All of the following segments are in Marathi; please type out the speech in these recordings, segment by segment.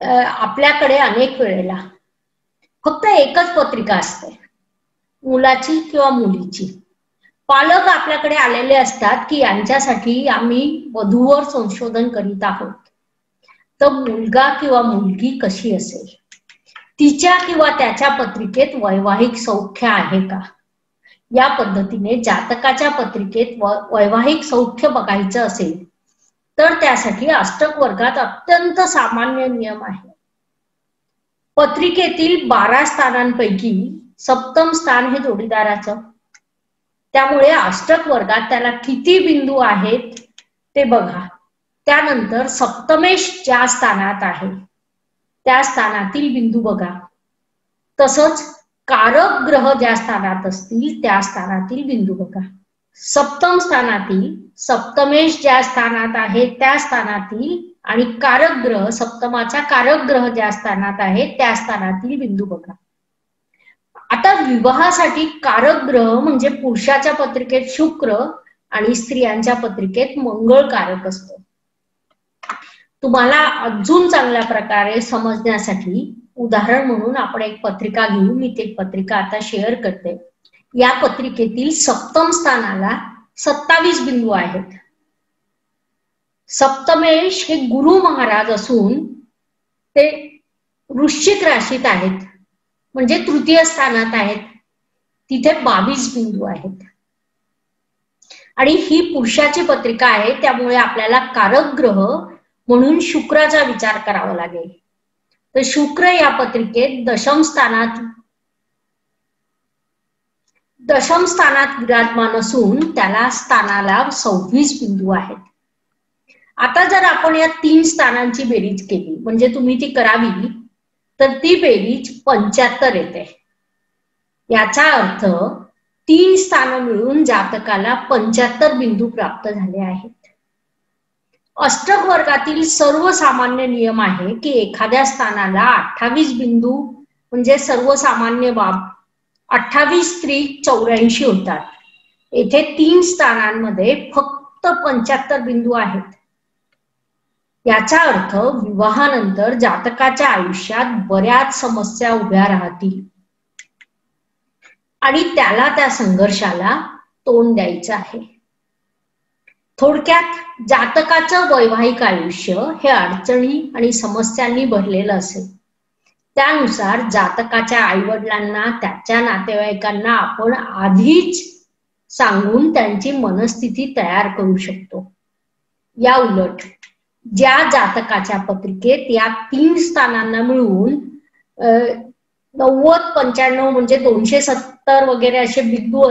आपल्याकडे अनेक वेळेला फक्त एकच पत्रिका असते, मुलाची किंवा मुलीची. पालक आपल्याकडे आलेले असतात की यांच्यासाठी आम्ही वधूवर संशोधन करीत आहोत, तर मुलगा किंवा मुलगी कशी असेल, तिच्या किंवा त्याच्या पत्रिकेत वैवाहिक सौख्य आहे का, या पद्धतीने जातकाच्या पत्रिकेत वैवाहिक सौख्य बघायचं असेल तर त्यासाठी अष्टक वर्गात अत्यंत सामान्य नियम आहे. पत्रिकेतील 12 स्थानांपैकी सप्तम स्थान हे जोडीदाराचं, त्यामुळे अष्टक वर्गात त्याला किती बिंदू आहेत ते बघा. त्यानंतर सप्तमेश ज्या स्थानात आहे त्या स्थानातील बिंदू बघा. तसंच कारक ग्रह ज्या स्थानात असतील त्या स्थानातील बिंदू बघा. सप्तम स्थानातील सप्तमेश ज्या स्थानात आहे त्या स्थानातील आणि कारक ग्रह, सप्तमाचा कारक ग्रह ज्या स्थानात आहे त्या स्थानातील बिंदू बघा. आता विवाहासाठी कारक ग्रह म्हणजे पुरुषाच्या पत्रिकेत शुक्र आणि स्त्रियांच्या पत्रिकेत मंगळ कारक असतो. तुम्हाला अजून चांगल्या प्रकारे समजण्यासाठी उदाहरण म्हणून आपण एक पत्रिका घेऊ. मी ती पत्रिका आता शेअर करते. या पत्रिकेतील सप्तम स्थानाला 27 बिंदू आहेत. सप्तमेश हे गुरु महाराज असून ते वृश्चिक राशीत आहेत, म्हणजे तृतीय स्थानात आहेत. तिथे 22 बिंदू आहेत. आणि ही पुरुषाची पत्रिका आहे, त्यामुळे आपल्याला कारक ग्रह म्हणून शुक्राचा विचार करावा लागेल. तर शुक्र या पत्रिकेत दशम स्थानात विराजमान असून त्याला स्थानाला 26 बिंदू आहेत. आता जर आपण या 3 स्थानांची बेरीज केली, म्हणजे तुम्ही ती करावी, तर ती बेरीज 75 येते. याचा अर्थ 3 स्थान मिळून जातकाला 75 बिंदू प्राप्त झाले आहेत. अष्टक वर्गातील सर्वसामान्य नियम आहे की एखाद्या स्थानाला 28 बिंदू म्हणजे सर्वसामान्य बाब 28 त्रिक 84 होतात. येथे 3 स्थानांमध्ये फक्त 75 बिंदू आहेत. याचा अर्थ विवाहानंतर जातकाच्या आयुष्यात बऱ्याच समस्या उभ्या राहतील आणि त्याला त्या संघर्षाला तोंड द्यायचं आहे. थोडक्यात जातकाचं वैवाहिक आयुष्य हे अडचणी आणि समस्यांनी भरलेलं असेल. त्यानुसार जातकाच्या आईवडिलांना, त्याच्या नातेवाईकांना आपण आधीच सांगून त्यांची मनस्थिती तयार करू शकतो. या उलट ज्या जातकाच्या पत्रिकेत या 3 स्थानांना मिळून 90-95 म्हणजे 270 वगैरे असे बिंदू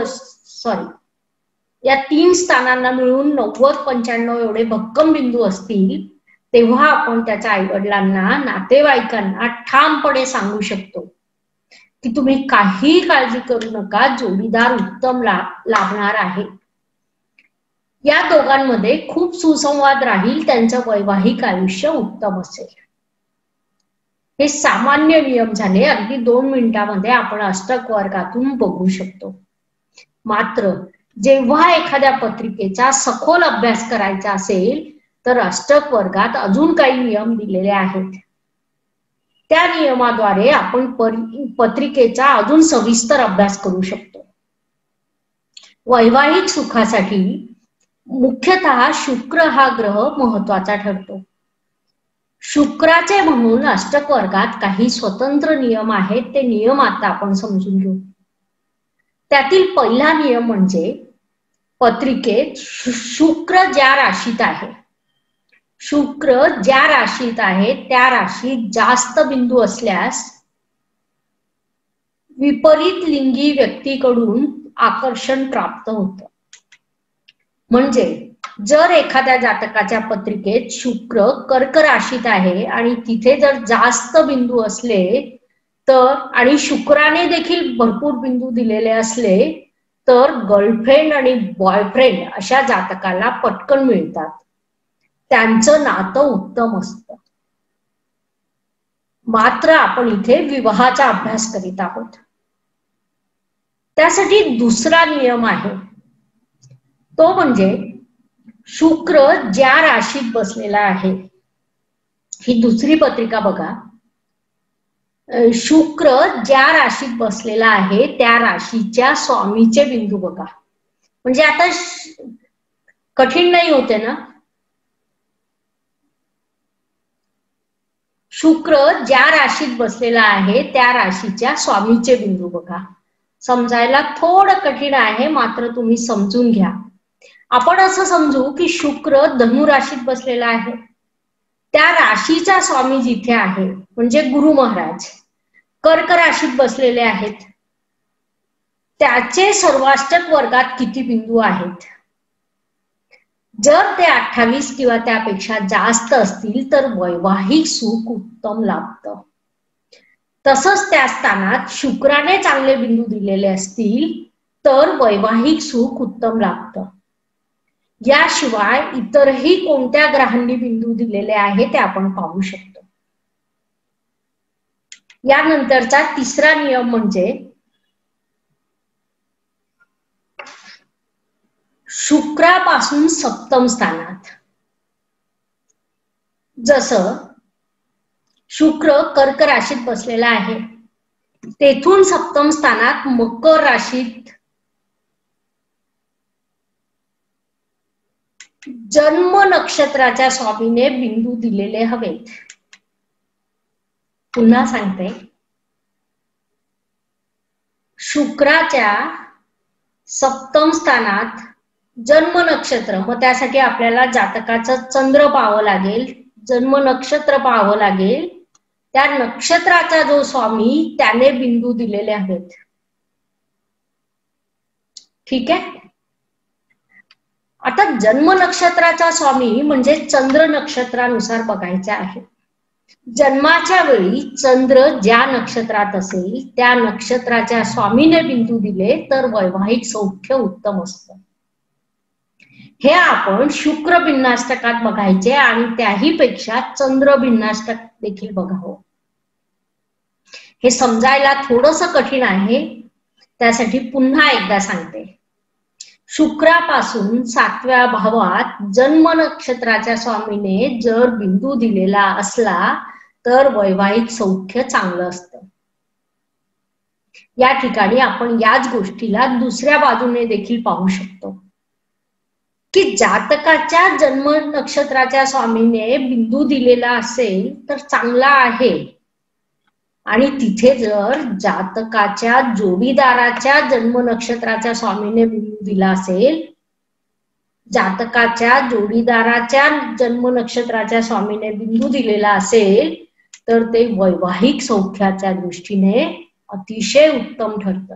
या 3 स्थानांना मिळून 90-95 एवढे भक्कम बिंदू असतील, तेव्हा आपण त्याच्या आईवडिलांना, नातेवाईकांना ठामपणे सांगू शकतो की तुम्ही काही काळजी करू नका, जोडीदार उत्तम लाभणार आहे. या दोघांमध्ये खूप सुसंवाद राहील, त्यांचं वैवाहिक आयुष्य उत्तम असेल. हे सामान्य नियम झाले. अगदी 2 मिनिटांमध्ये आपण अष्टक वर्गातून बघू शकतो. मात्र जेव्हा एखाद्या पत्रिकेचा सखोल अभ्यास करायचा असेल तर अष्टक वर्गात अजून काही नियम दिलेले आहेत. त्या नियमाद्वारे आपण पत्रिकेचा अजून सविस्तर अभ्यास करू शकतो. वैवाहिक सुखासाठी मुख्यतः शुक्र हा ग्रह महत्वाचा ठरतो. शुक्राचे म्हणून अष्टक वर्गात काही स्वतंत्र नियम आहेत. ते नियम आता आपण समजून घेऊ. त्यातील पहिला नियम म्हणजे पत्रिकेत शुक्र ज्या राशीत आहे, शुक्र ज्या राशीत आहे त्या राशीत जास्त बिंदू असल्यास विपरीत लिंगी व्यक्तीकडून आकर्षण प्राप्त होतं. म्हणजे जर एखाद्या जातकाच्या पत्रिकेत शुक्र कर्क राशीत आहे आणि तिथे जर जास्त बिंदू असले तर, आणि शुक्राने देखील भरपूर बिंदू दिलेले असले तर गर्लफ्रेंड आणि बॉयफ्रेंड अशा जातकाला पटकन मिळतात. त्यांचं नातं उत्तम असतं. मात्र आपण इथे विवाहाचा अभ्यास करीत आहोत. त्यासाठी दुसरा नियम आहे, तो म्हणजे शुक्र ज्या राशीत बसलेला आहे ही दुसरी पत्रिका बघा. शुक्र ज्या राशीत बसलेला आहे त्या राशीच्या स्वामीचे बिंदू बघा. म्हणजे आता कठीण नाही होते ना. शुक्र ज्या राशीत बसलेला आहे त्या राशीच्या स्वामीचे बिंदू बघा. समजायला थोडं कठीण आहे, मात्र तुम्ही समजून घ्या. आपण असं समजू की शुक्र धनु राशीत बसलेला आहे, त्या राशीचा स्वामी जिथे आहे म्हणजे गुरु महाराज कर्क राशीत बसलेले आहेत, त्याचे सर्वाष्टक वर्गात किती बिंदू आहेत. जर ते 28 किंवा त्यापेक्षा जास्त असतील तर वैवाहिक सुख उत्तम लाभतं. तसंच त्या स्थानात शुक्राने चांगले बिंदू दिलेले असतील तर वैवाहिक सुख उत्तम लाभतं. याशिवाय इतरही कोणत्या ग्रहांनी बिंदू दिलेले आहे ते आपण पाहू शकतो. यानंतरचा तिसरा नियम म्हणजे शुक्रापासून सप्तम स्थानात. जसं शुक्र कर्क राशीत बसलेला आहे, तेथून सप्तम स्थानात मकर राशीत जन्म नक्षत्राच्या स्वामीने बिंदू दिलेले हवेत. पुन्हा सांगते, शुक्राच्या सप्तम स्थानात जन्म नक्षत्र, मग त्यासाठी आपल्याला जातकाचं चंद्र पाहावं लागेल, जन्म नक्षत्र पाहावं लागेल, त्या नक्षत्राचा जो स्वामी त्याने बिंदू दिलेले आहेत. ठीक आहे. आता जन्म नक्षत्राचा स्वामी म्हणजे चंद्र नक्षत्रानुसार बघायचा आहे. जन्माच्या वेळी चंद्र ज्या नक्षत्रात असेल त्या नक्षत्राच्या स्वामीने बिंदू दिले तर वैवाहिक सौख्य उत्तम असतं. हे आपण शुक्र भिन्नाष्टकात बघायचे आणि त्याही पेक्षा चंद्र भिन्नाष्टक देखील बघावं. हे समजायला थोडंसं कठीण आहे, त्यासाठी पुन्हा एकदा सांगते. शुक्रापासून 7व्या भावात जन्म नक्षत्राच्या स्वामीने जर बिंदू दिलेला असला तर वैवाहिक सौख्य चांगलं असतं. या ठिकाणी आपण याच गोष्टीला दुसऱ्या बाजूने देखील पाहू शकतो की जातकाच्या जन्म नक्षत्राच्या स्वामीने बिंदू दिलेला असेल तर चांगला आहे, आणि तिथे जर जातकाच्या जोडीदाराच्या जन्म नक्षत्राच्या स्वामीने बिंदू दिला असेल, जातकाच्या जोडीदाराच्या जन्म नक्षत्राच्या स्वामीने बिंदू दिलेला असेल तर ते वैवाहिक सौख्याच्या दृष्टीने अतिशय उत्तम ठरतं.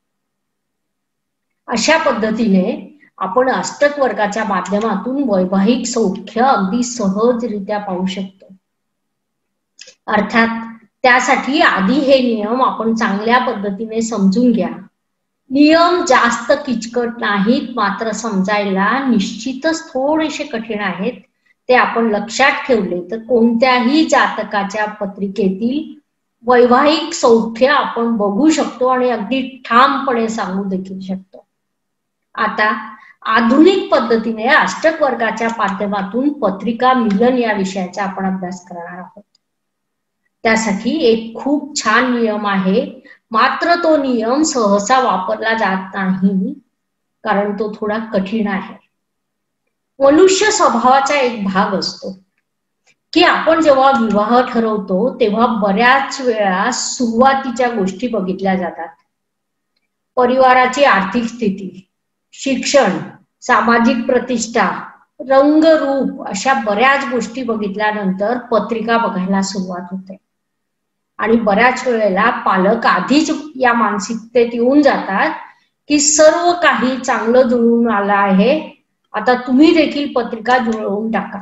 अशा पद्धतीने आपण अष्टक वर्गाच्या माध्यमातून वैवाहिक सौख्य अगदी सहजरित्या पाहू शकतो. अर्थात त्यासाठी आधी हे नियम आपण चांगल्या पद्धतीने समजून घ्या. नियम जास्त किचकट नाहीत, मात्र समजायला निश्चितच थोडेसे कठीण आहेत. ते आपण लक्षात ठेवले तर कोणत्याही जातकाच्या पत्रिकेतील वैवाहिक सौख्य आपण बघू शकतो आणि अगदी ठामपणे सांगू देखील शकतो. आता आधुनिक पद्धतीने अष्टक वर्गाच्या माध्यमातून पत्रिका मिलन या विषयाचा आपण अभ्यास करणार आहोत. त्यासाठी एक खूप छान नियम आहे, मात्र तो नियम सहसा वापरला जात नाही कारण तो थोडा कठीण आहे. मनुष्य स्वभावाचा एक भाग असतो की आपण जेव्हा विवाह ठरवतो तेव्हा बऱ्याच वेळा सुरुवातीच्या गोष्टी बघितल्या जातात. परिवाराची आर्थिक स्थिती, शिक्षण, सामाजिक प्रतिष्ठा, रंग, रूप अशा बऱ्याच गोष्टी बघितल्यानंतर पत्रिका बघायला सुरुवात होते. आणि बऱ्याच वेळेला पालक आधीच या मानसिकतेत येऊन जातात की सर्व काही चांगलं जुळून आलं आहे, आता तुम्ही देखील पत्रिका जुळवून टाका.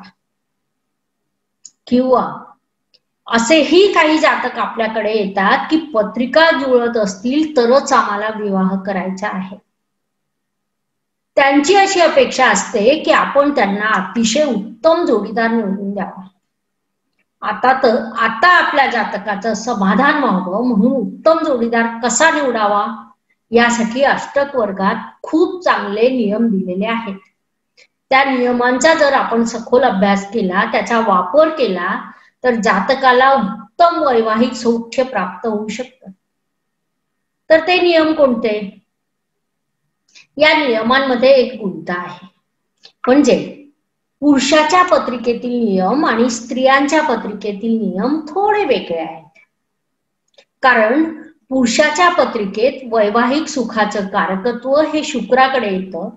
किंवा असेही काही जातक आपल्याकडे येतात की पत्रिका जुळत असतील तरच आम्हाला विवाह करायचा आहे. त्यांची अशी अपेक्षा असते की आपण त्यांना अतिशय उत्तम जोडीदार निवडून द्यावा. आता आपल्या जातकाचं समाधान व्हावं म्हणून उत्तम जोडीदार कसा निवडावा यासाठी अष्टक वर्गात खूप चांगले नियम दिलेले आहेत. त्या नियमांचा जर आपण सखोल अभ्यास केला, त्याचा वापर केला तर जातकाला उत्तम वैवाहिक सौख्य प्राप्त होऊ शकतं. तर ते नियम कोणते? या नियमांमध्ये एक गुंता आहे. म्हणजे पुरुषाच्या पत्रिकेतील नियम आणि स्त्रियांच्या पत्रिकेतील नियम थोडे वेगळे आहेत. कारण पुरुषाच्या पत्रिकेत वैवाहिक सुखाचं कारकत्व हे शुक्राकडे येतं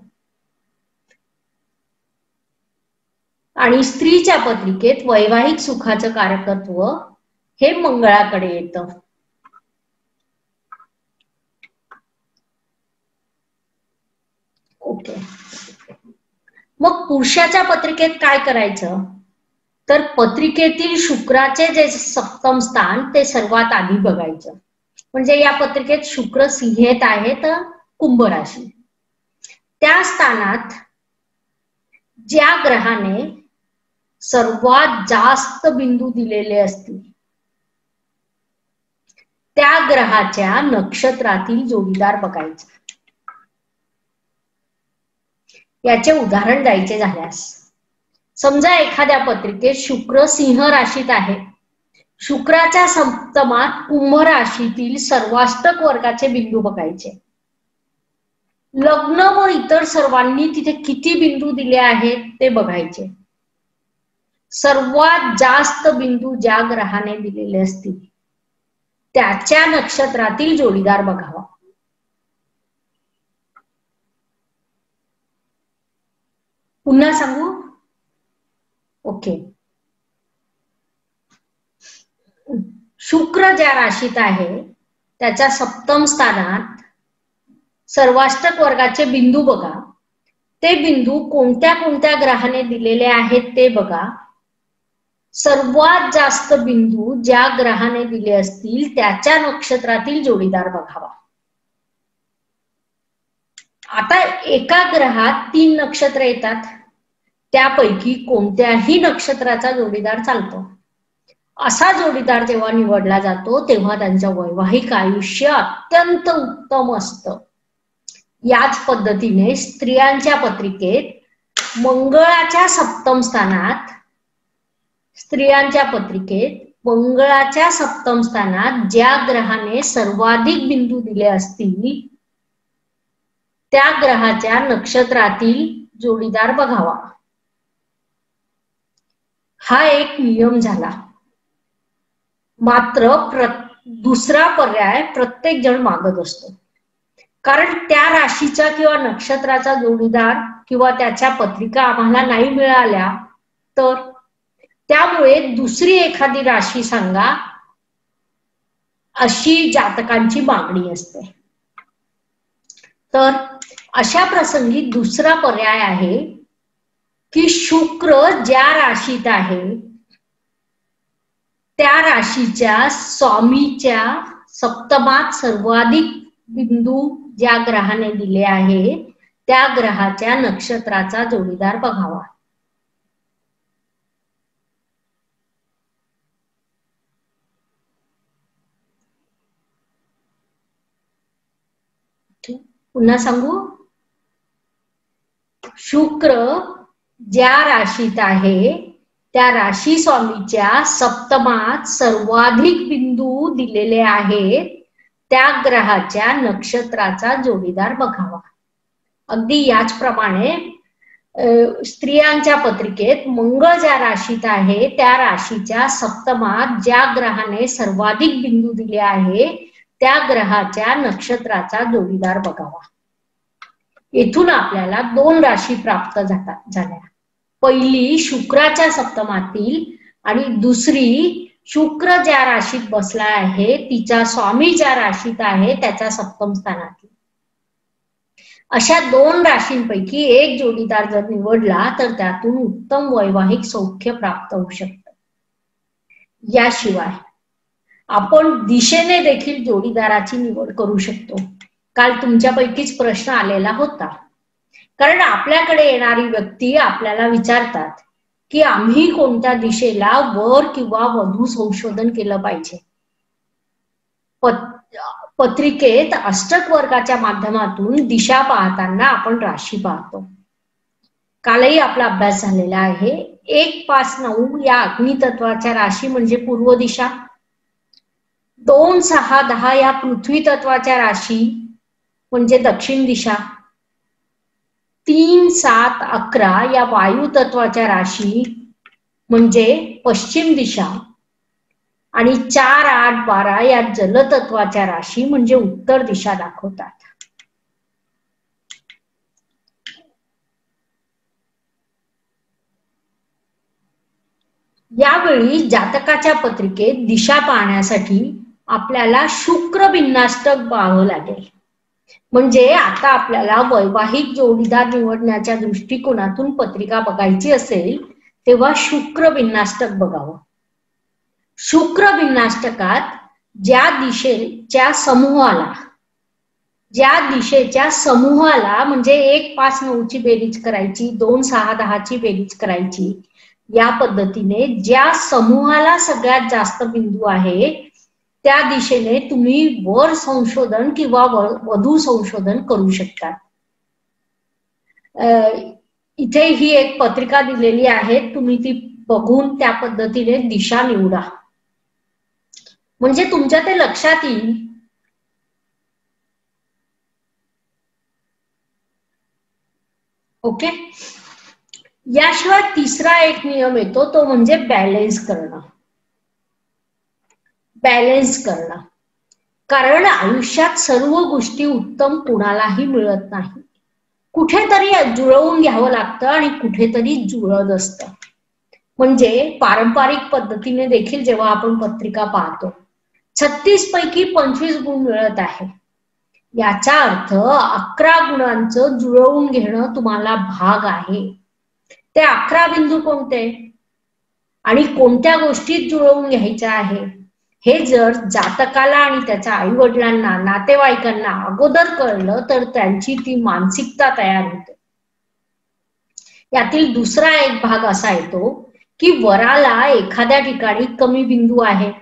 आणि स्त्रीच्या पत्रिकेत वैवाहिक सुखाचं कारकत्व हे मंगळाकडे येतं. ओके. मग पुरुषाच्या पत्रिकेत काय करायचं? तर पत्रिकेतील शुक्राचे जे सप्तम स्थान ते सर्वात आधी बघायचं. म्हणजे या पत्रिकेत शुक्र सिंहेत आहे तर कुंभ राशी, त्या स्थानात ज्या ग्रहाने सर्वात जास्त बिंदू दिलेले असतील त्या ग्रहाच्या नक्षत्रातील जोडीदार बघायचे. याचे उदाहरण द्यायचे झाल्यास, समजा एखाद्या पत्रिकेत शुक्र सिंह राशीत आहे, शुक्राच्या सप्तमात कुंभ राशीतील सर्वाष्टक वर्गाचे बिंदू बघायचे. लग्न व इतर सर्वांनी तिथे किती बिंदू दिले आहेत ते बघायचे. सर्वात जास्त बिंदू ज्या ग्रहाने दिलेले असतील त्याच्या नक्षत्रातील जोडीदार बघावा. पुन्हा सांगू? ओके. शुक्र ज्या राशीत आहे त्याच्या सप्तम स्थानात सर्वाष्टक वर्गाचे बिंदू बघा. ते बिंदू कोणत्या कोणत्या ग्रहाने दिलेले आहेत ते बघा. सर्वात जास्त बिंदू ज्या ग्रहाने दिले असतील त्याच्या नक्षत्रातील जोडीदार बघावा. आता एका ग्रहात 3 नक्षत्र येतात, त्यापैकी कोणत्याही नक्षत्राचा जोडीदार चालतो. असा जोडीदार जेव्हा निवडला जातो तेव्हा त्यांचं वैवाहिक आयुष्य अत्यंत उत्तम असतं. याच पद्धतीने स्त्रियांच्या पत्रिकेत मंगळाच्या सप्तम स्थानात ज्या ग्रहाने सर्वाधिक बिंदू दिले असतील त्या ग्रहाच्या नक्षत्रातील जोडीदार बघावा. हा एक नियम झाला. मात्र दुसरा पर्याय प्रत्येक जण मागत असतो. कारण त्या राशीचा किंवा नक्षत्राचा जोडीदार किंवा त्याच्या पत्रिका आम्हाला नाही मिळाल्या तर, त्यामुळे दुसरी एखादी राशी सांगा अशी जातकांची मागणी असते. तर अशा प्रसंगी दुसरा पर्याय आहे की शुक्र ज्या राशीत आहे त्या राशीच्या स्वामीच्या सप्तमात सर्वाधिक बिंदू ज्या ग्रहाने दिले आहे त्या ग्रहाच्या नक्षत्राचा जोडीदार बघावा. पुन्हा सांगू? शुक्र ज्या राशीत आहे त्या राशी स्वामीच्या सप्तमात सर्वाधिक बिंदू दिलेले आहेत त्या ग्रहाच्या नक्षत्राचा जोडीदार बघावा. अगदी याचप्रमाणे स्त्रियांच्या पत्रिकेत मंगळ ज्या राशीत आहे त्या राशीच्या सप्तमात ज्या ग्रहाने सर्वाधिक बिंदू दिले आहे त्या ग्रहाच्या नक्षत्राचा जोडीदार बघावा. येथून आपल्याला 2 राशी प्राप्त झाल्या. पहिली शुक्राच्या सप्तमातील आणि दुसरी शुक्र ज्या राशीत बसला आहे तिचा स्वामी ज्या राशीत आहे त्याच्या सप्तम स्थानातील. अशा 2 राशींपैकी एक जोडीदार जर निवडला तर त्यातून उत्तम वैवाहिक सौख्य प्राप्त होऊ शकतं. याशिवाय आपण दिशेने देखील जोडीदाराची निवड करू शकतो. काल तुमच्यापैकीच प्रश्न आलेला होता. कारण आपल्याकडे येणारी व्यक्ती आपल्याला विचारतात की आम्ही कोणत्या दिशेला वर किंवा वधू संशोधन केलं पाहिजे. पत्रिकेत अष्टक वर्गाच्या माध्यमातून दिशा पाहताना आपण राशी पाहतो. कालही आपला अभ्यास झालेला आहे. 1, 5, 9 या अग्नितत्वाच्या राशी म्हणजे पूर्व दिशा, 2, 6, 10 या पृथ्वी तत्वाच्या राशी म्हणजे दक्षिण दिशा, 3, 7, 11 या वायू तत्वाच्या राशी म्हणजे पश्चिम दिशा आणि 4, 8, 12 या जलतत्वाच्या राशी म्हणजे उत्तर दिशा दाखवतात. यावेळी जातकाच्या पत्रिकेत दिशा पाहण्यासाठी आपल्याला शुक्र बिन्नाष्टक पाहावं लागेल. म्हणजे आता आपल्याला वैवाहिक जोडीदार निवडण्याच्या दृष्टिकोनातून पत्रिका बघायची असेल तेव्हा शुक्र बिन्नाष्टक बघावं. शुक्र बिन्नाष्टकात ज्या दिशेच्या समूहाला म्हणजे 1, 5, 9 ची बेरीज करायची, 2, 6, 10 ची बेरीज करायची, या पद्धतीने ज्या समूहाला सगळ्यात जास्त बिंदू आहे त्या दिशेने तुम्ही वर संशोधन किंवा वधू संशोधन करू शकता. इथे ही एक पत्रिका दिलेली आहे, तुम्ही ती बघून त्या पद्धतीने दिशा निवडा म्हणजे तुमच्या ते लक्षात येईल. ओके. याशिवाय तिसरा एक नियम येतो तो म्हणजे बॅलेन्स करणं. कारण आयुष्यात सर्व गोष्टी उत्तम कुणालाही मिळत नाही. कुठेतरी जुळवून घ्यावं लागतं आणि कुठेतरी जुळत असतं. म्हणजे पारंपरिक पद्धतीने देखील जेव्हा आपण पत्रिका पाहतो 36 पैकी 25 गुण मिळत आहे, याचा अर्थ 11 गुणांचं जुळवून घेणं तुम्हाला भाग आहे. ते 11 बिंदू कोणते आणि कोणत्या गोष्टीत जुळवून घ्यायच्या आहे हे जर जातकाला आणि त्याच्या आई वडिलांना, नातेवाईकांना अगोदर कळलं तर त्यांची ती मानसिकता तयार होते. यातील दुसरा एक भाग असा येतो की वराला एखाद्या ठिकाणी कमी बिंदू आहे,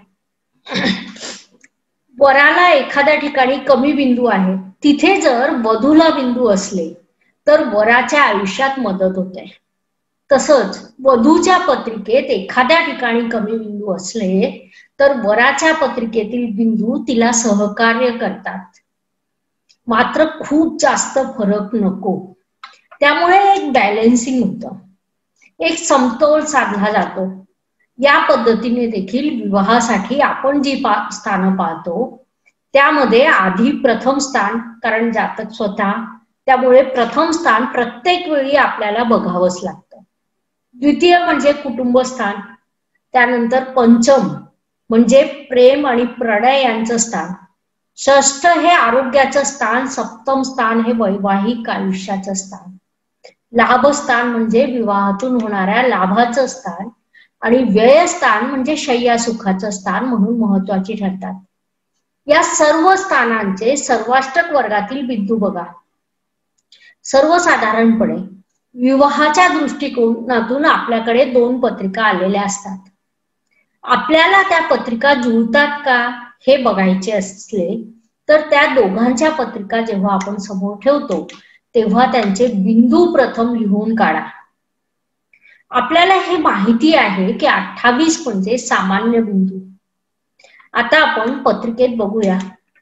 तिथे जर वधूला बिंदू असले तर वराच्या आयुष्यात मदत होते. तसंच वधूच्या पत्रिकेत एखाद्या ठिकाणी कमी बिंदू असले तर वराच्या पत्रिकेतील बिंदू तिला सहकार्य करतात. मात्र खूप जास्त फरक नको. त्यामुळे एक बॅलेन्सिंग होतं, एक समतोल साधला जातो. या पद्धतीने देखील विवाहासाठी आपण जी स्थानं पाहतो त्यामध्ये आधी प्रथम स्थान, कारण जातक स्वतः, त्यामुळे प्रथम स्थान प्रत्येक वेळी आपल्याला बघावंच लागतं. द्वितीय म्हणजे कुटुंब स्थान, त्यानंतर पंचम म्हणजे प्रेम आणि प्रणय यांचं स्थान, षष्ठ हे आरोग्याचं स्थान, सप्तम स्थान हे वैवाहिक आयुष्याचं स्थान, लाभस्थान म्हणजे विवाहातून होणाऱ्या लाभाचं स्थान आणि व्ययस्थान म्हणजे शय्या सुखाचं स्थान म्हणून महत्वाची ठरतात. या सर्व स्थानांचे सर्वाष्टक वर्गातील बिंदू बघा. सर्वसाधारणपणे विवाहाच्या दृष्टिकोनातून आपल्याकडे 2 पत्रिका आलेल्या असतात. आपल्याला त्या पत्रिका जुळतात का हे बघायचे असले तर त्या दोघांच्या पत्रिका जेव्हा आपण समोर ठेवतो तेव्हा त्यांचे बिंदू प्रथम लिहून काढा. आपल्याला हे माहिती आहे की 28 म्हणजे सामान्य बिंदू. आता आपण पत्रिकेत बघूया.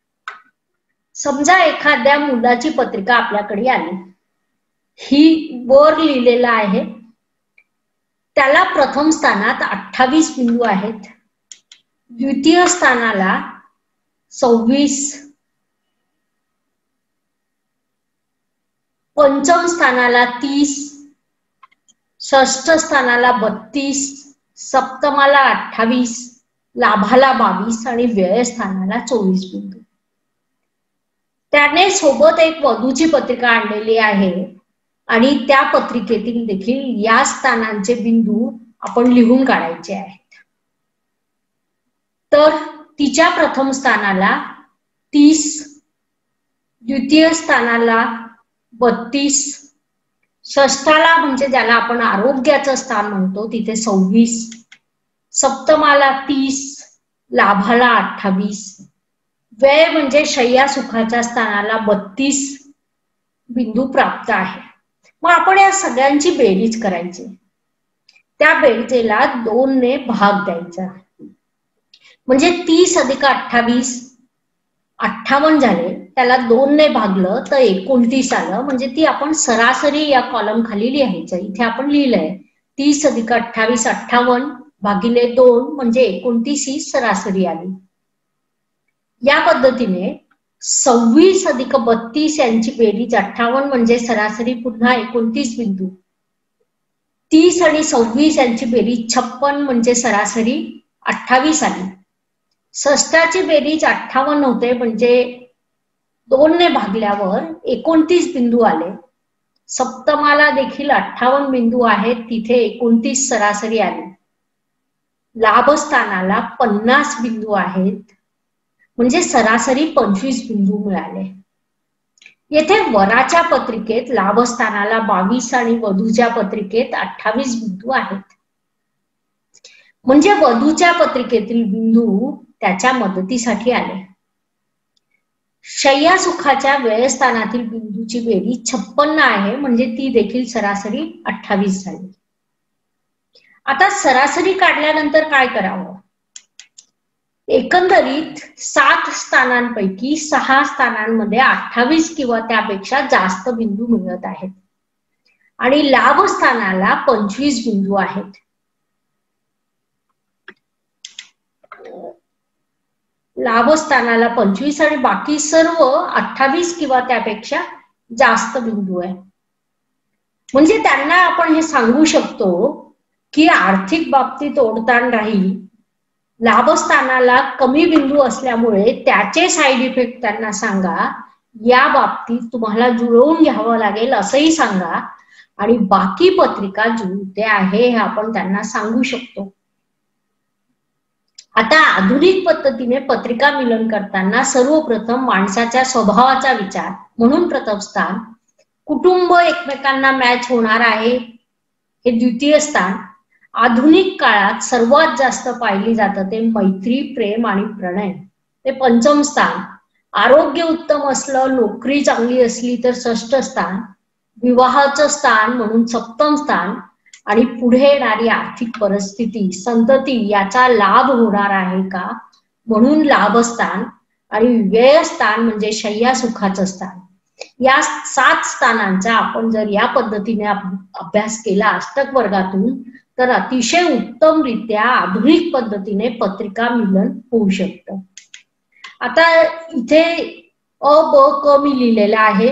समजा एखाद्या मुलाची पत्रिका आपल्याकडे आली, ही वर लिहिलेला आहे, त्याला प्रथम स्थानात 28 बिंदू आहेत, द्वितीय स्थानाला 26, पंचम स्थानाला 30, षष्ठ स्थानाला 32, सप्तमाला 28, लाभाला 22 आणि व्ययस्थानाला 24 बिंदू. त्याने सोबत एक वधूची पत्रिका आणलेली आहे आणि त्या पत्रिकेतील देखील या स्थानांचे बिंदू आपण लिहून काढायचे आहेत. तर तिच्या प्रथम स्थानाला 30, द्वितीय स्थानाला 32, षष्ठाला म्हणजे ज्याला आपण आरोग्याचं स्थान म्हणतो तिथे 26, सप्तमाला 30, लाभाला 28, व्यय म्हणजे शय्या सुखाच्या स्थानाला 32 बिंदू प्राप्त आहे. मग आपण या सगळ्यांची बेरीज करायची. त्या बेरजेला 2 ने भाग द्यायचा. म्हणजे 30 अधिक 28 58 झाले. त्याला 2 ने भागलं तर 29 आलं. म्हणजे ती आपण सरासरी या कॉलम खाली लिहायचं. इथे आपण लिहिलंय 30 अधिक 28 58 भागिले 2 म्हणजे 29 ही सरासरी आली. या पद्धतीने 26 अधिक 32 यांची बेरीज 58 म्हणजे सरासरी पुन्हा 29 बिंदू. 30 आणि 26 यांची बेरीज 56 म्हणजे सरासरी 28 आली. षष्टाची बेरीज 58 होते म्हणजे 2 ने भागल्यावर 29 बिंदू आले. सप्तमाला देखील 58 बिंदू आहेत, तिथे 29 सरासरी आली. लाभस्थानाला 50 बिंदू आहेत म्हणजे सरासरी 25 बिंदू मिळाले. येथे वराच्या पत्रिकेत लाभस्थानाला 22 आणि वधूच्या पत्रिकेत 28 बिंदू आहेत. म्हणजे वधूच्या पत्रिकेतील बिंदू त्याच्या मदतीसाठी आले. शय्या सुखाच्या व्ययस्थानातील बिंदूची बेरीज 56 आहे म्हणजे ती देखील सरासरी 28 झाली. आता सरासरी काढल्यानंतर काय करावं? एकंदरीत 7 स्थानांपैकी 6 स्थानांमध्ये 28 किंवा त्यापेक्षा जास्त बिंदू मिळत आहेत आणि लाभस्थानाला 25 बिंदू आहेत. लाभस्थानाला 25 आणि बाकी सर्व 28 किंवा त्यापेक्षा जास्त बिंदू आहे. म्हणजे त्यांना आपण हे सांगू शकतो की आर्थिक बाबतीत ओढताण राहील. लाभस्थानाला कमी बिंदू असल्यामुळे त्याचे साइड इफेक्ट त्यांना सांगा. या बाबतीत तुम्हाला जुळवून घ्यावं लागेल असंही सांगा आणि बाकी पत्रिका जुळते आहे हे आपण त्यांना सांगू शकतो. आता आधुनिक पद्धतीने पत्रिका मिलन करताना सर्वप्रथम माणसाच्या स्वभावाचा विचार म्हणून प्रथम स्थान, कुटुंब एकमेकांना मॅच होणार आहे हे द्वितीय स्थान, आधुनिक काळात सर्वात जास्त पाहिली जातं ते मैत्री, प्रेम आणि प्रणय ते पंचम स्थान, आरोग्य उत्तम असलं, नोकरी चांगली असली तर षष्ठ स्थान, विवाहाचं स्थान म्हणून सप्तम स्थान आणि पुढे येणारी आर्थिक परिस्थिती, संतती याचा लाभ होणार आहे का म्हणून लाभस्थान आणि व्ययस्थान म्हणजे शय्या सुखाचं स्थान. या 7 स्थानांचा आपण जर या पद्धतीने अभ्यास केला अष्टक वर्गातून तर अतिशय उत्तमरित्या आधुनिक पद्धतीने पत्रिका मिलन होऊ शकतं. आता इथे अ ब क मी लिहिलेला आहे.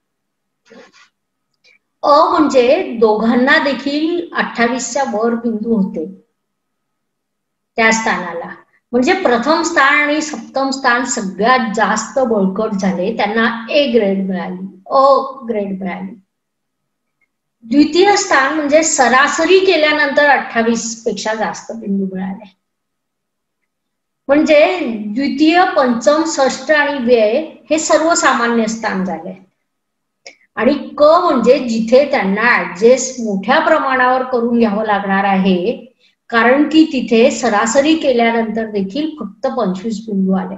अ म्हणजे दोघांना देखील 28च्या वर बिंदू होते त्या स्थानाला. म्हणजे प्रथम स्थान आणि सप्तम स्थान सगळ्यात जास्त बळकट झाले, त्यांना ए ग्रेड मिळाली, अ ग्रेड मिळाली. द्वितीय स्थान म्हणजे सरासरी केल्यानंतर 28 पेक्षा जास्त बिंदू मिळाले. म्हणजे द्वितीय, पंचम, षष्ठ आणि व्यय हे सर्वसामान्य स्थान झाले. आणि क म्हणजे जिथे त्यांना ऍडजस्ट मोठ्या प्रमाणावर करून घ्यावं लागणार आहे कारण की तिथे सरासरी केल्यानंतर देखील फक्त 25 बिंदू आले.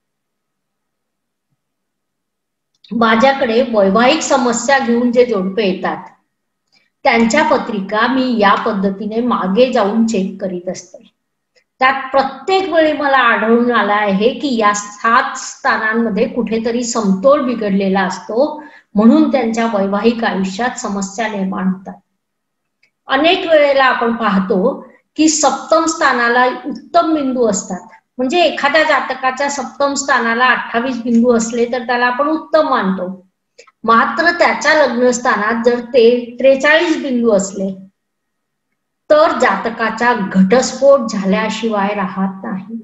माझ्याकडे वैवाहिक समस्या घेऊन जे जोडपे येतात त्यांच्या पत्रिका मी या पद्धतीने मागे जाऊन चेक करीत असते. त्यात प्रत्येक वेळी मला आढळून आला आहे की या 7 स्थानांमध्ये कुठेतरी समतोल बिघडलेला असतो म्हणून त्यांच्या वैवाहिक आयुष्यात समस्या निर्माण होतात. अनेक वेळेला आपण पाहतो की सप्तम स्थानाला उत्तम बिंदू असतात. म्हणजे एखाद्या जातकाच्या सप्तम स्थानाला 28 बिंदू असले तर त्याला आपण उत्तम मानतो. मात्र त्याच्या लग्नस्थानात जर ते 43 बिंदू असले तर जातकाचा घटस्फोट झाल्याशिवाय राहत नाही.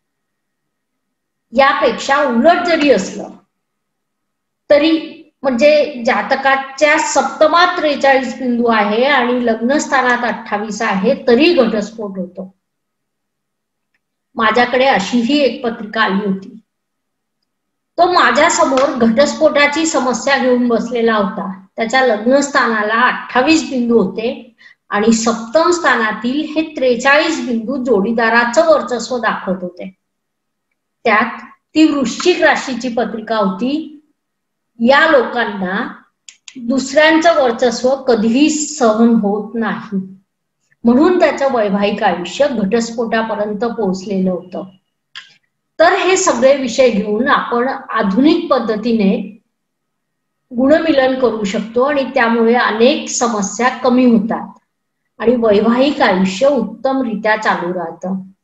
यापेक्षा उलट जरी असलं तरी म्हणजे जातकाच्या सप्तमात 43 बिंदू आहे आणि लग्नस्थानात 28 आहे तरी घटस्फोट होतो. माझ्याकडे अशीही एक पत्रिका आली होती. तो माझ्या समोर घटस्फोटाची समस्या घेऊन बसलेला होता. त्याच्या लग्नस्थानाला 28 बिंदू होते आणि सप्तम स्थानातील हे 43 बिंदू जोडीदाराचं वर्चस्व दाखवत होते. त्यात ती वृश्चिक राशीची पत्रिका होती. या लोकांना दुसऱ्यांचं वर्चस्व कधीही सहन होत नाही, म्हणून त्याचं वैवाहिक आयुष्य घटस्फोटापर्यंत पोहोचलेलं होतं. तर हे सगळे विषय घेऊन आपण आधुनिक पद्धतीने गुणमिलन करू शकतो आणि त्यामुळे अनेक समस्या कमी होतात आणि वैवाहिक आयुष्य उत्तमरित्या चालू राहतं.